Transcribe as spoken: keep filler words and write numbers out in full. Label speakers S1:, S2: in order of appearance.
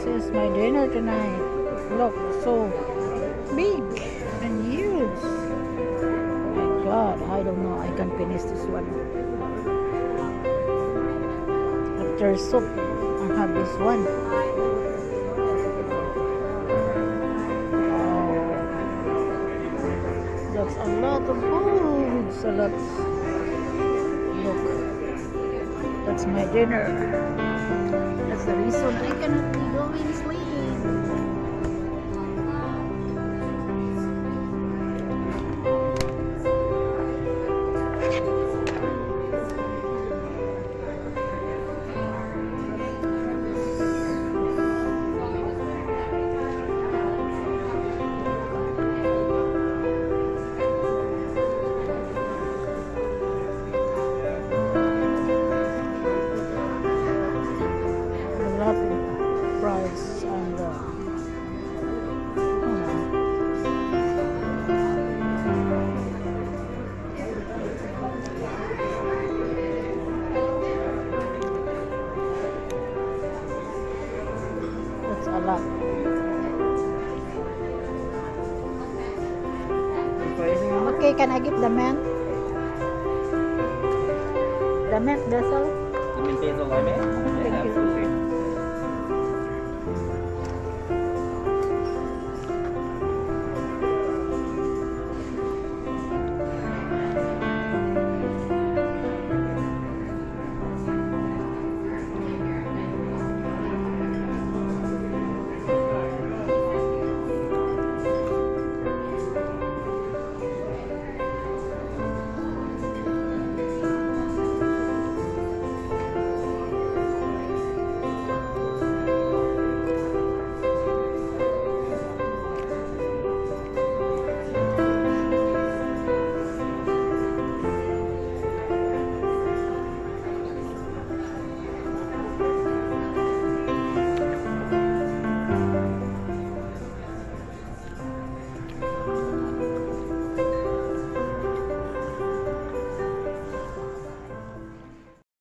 S1: This is my dinner tonight. Look, so big and huge. Oh my god, I don't know. I can finish this one. After soup, I have this one. Oh, that's a lot of food. It's a lot. Look, that's my dinner. That's the reason I cannot be going to sleep. Price and uh, oh. That's a lot. Okay, can I give the man? The man, that's all?
S2: You mean peso limit?